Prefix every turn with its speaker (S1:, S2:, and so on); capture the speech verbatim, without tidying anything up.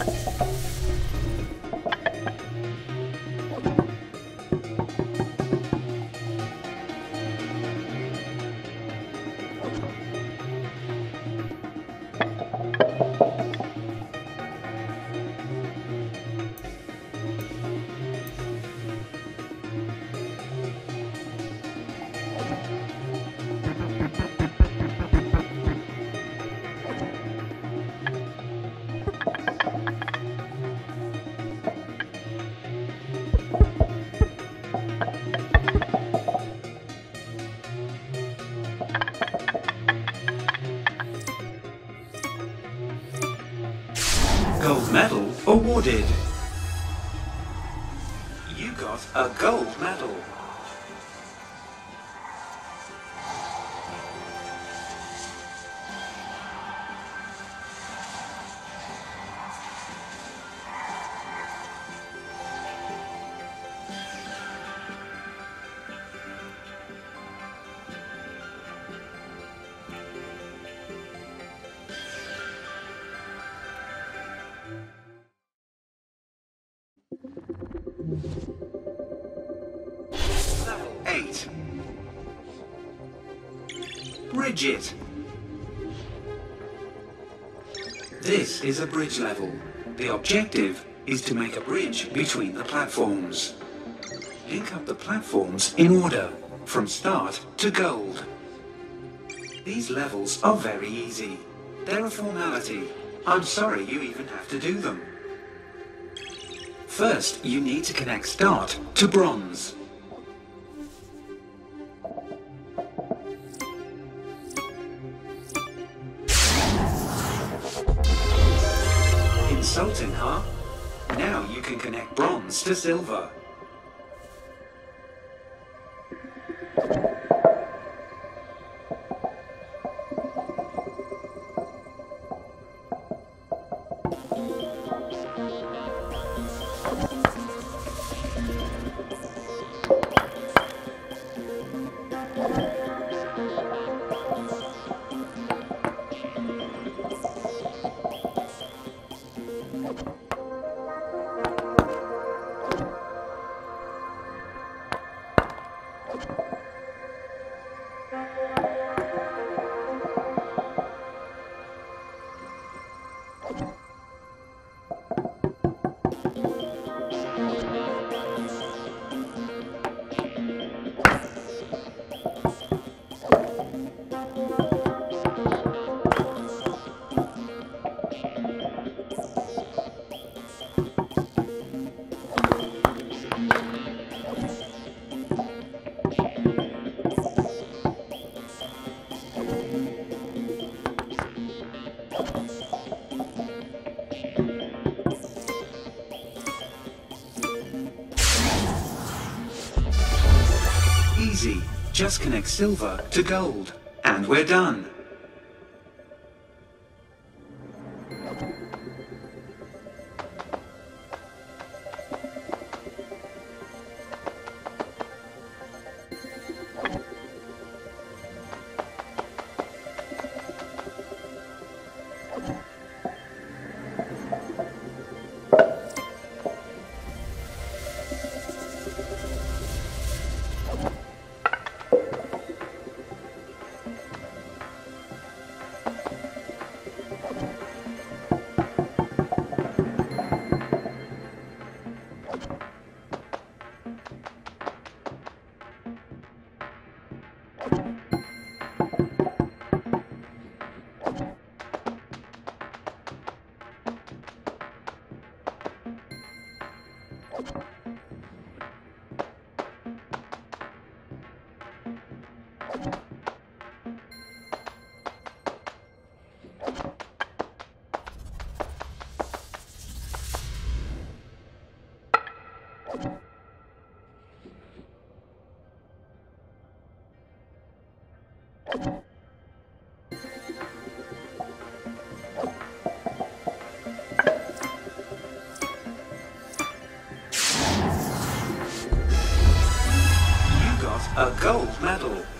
S1: Gold medal awarded. You got a gold medal. Level eight. Bridget. This is a bridge level. The objective is to make a bridge between the platforms. Link up the platforms in order, from start to gold. These levels are very easy. They're a formality. I'm sorry you even have to do them. First, you need to connect start to bronze. Insulting, huh? Now you can connect bronze to silver. Easy. Just connect silver to gold, and we're done. A gold medal.